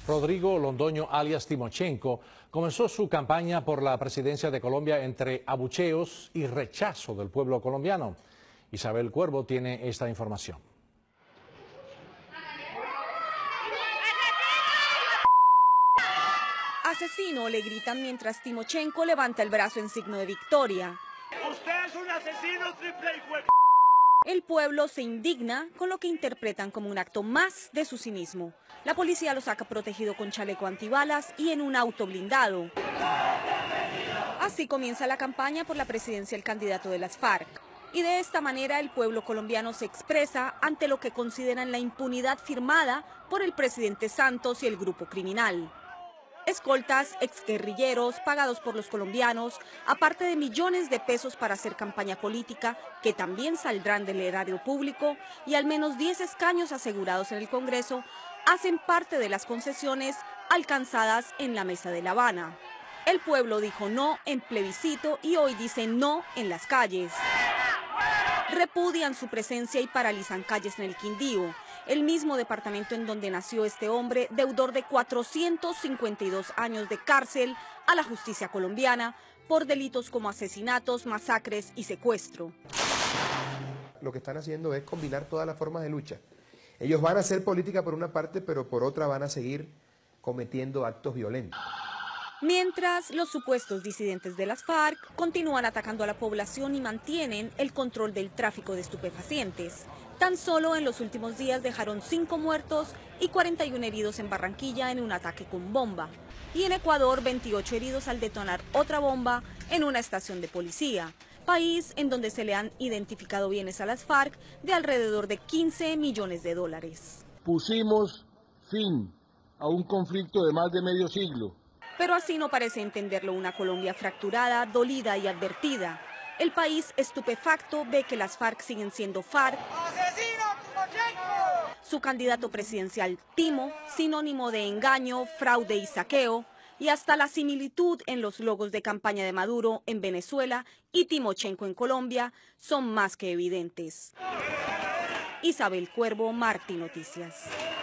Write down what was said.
Rodrigo Londoño, alias Timochenko, comenzó su campaña por la presidencia de Colombia entre abucheos y rechazo del pueblo colombiano. Isabel Cuervo tiene esta información. Asesino, le gritan mientras Timochenko levanta el brazo en signo de victoria. ¡Usted es un asesino triple y El pueblo se indigna con lo que interpretan como un acto más de su cinismo. La policía lo saca protegido con chaleco antibalas y en un auto blindado. Así comienza la campaña por la presidencia del candidato de las FARC. Y de esta manera el pueblo colombiano se expresa ante lo que consideran la impunidad firmada por el presidente Santos y el grupo criminal. Escoltas, exguerrilleros, pagados por los colombianos, aparte de millones de pesos para hacer campaña política, que también saldrán del erario público, y al menos 10 escaños asegurados en el Congreso, hacen parte de las concesiones alcanzadas en la mesa de La Habana. El pueblo dijo no en plebiscito y hoy dice no en las calles. Repudian su presencia y paralizan calles en el Quindío, el mismo departamento en donde nació este hombre, deudor de 452 años de cárcel a la justicia colombiana por delitos como asesinatos, masacres y secuestro. Lo que están haciendo es combinar todas las formas de lucha. Ellos van a hacer política por una parte, pero por otra van a seguir cometiendo actos violentos. Mientras, los supuestos disidentes de las FARC continúan atacando a la población y mantienen el control del tráfico de estupefacientes. Tan solo en los últimos días dejaron 5 muertos y 41 heridos en Barranquilla en un ataque con bomba. Y en Ecuador, 28 heridos al detonar otra bomba en una estación de policía. País en donde se le han identificado bienes a las FARC de alrededor de 15 millones de dólares. Pusimos fin a un conflicto de más de medio siglo. Pero así no parece entenderlo una Colombia fracturada, dolida y advertida. El país estupefacto ve que las FARC siguen siendo FARC. ¡Asesino Timochenko! Su candidato presidencial, Timo, sinónimo de engaño, fraude y saqueo, y hasta la similitud en los logos de campaña de Maduro en Venezuela y Timochenko en Colombia son más que evidentes. Isabel Cuervo, Martí Noticias.